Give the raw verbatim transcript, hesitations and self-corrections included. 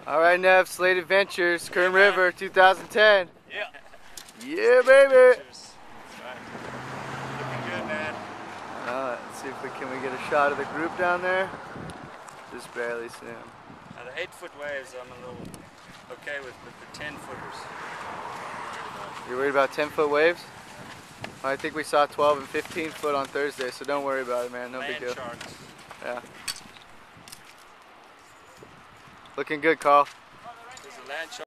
All right, Nev, Slate Adventures, Kern yeah, River, two thousand ten. Yeah. Yeah, baby. Cheers. Right. Looking good, man. Uh, let's see if we can we get a shot of the group down there. Just barely see them. Now the eight foot waves, I'm a little okay with, but the ten footers. You're worried about ten foot waves? I think we saw twelve and fifteen foot on Thursday, so don't worry about it, man. No Land big deal. sharks. Yeah. Looking good, Carl. There's a land shark.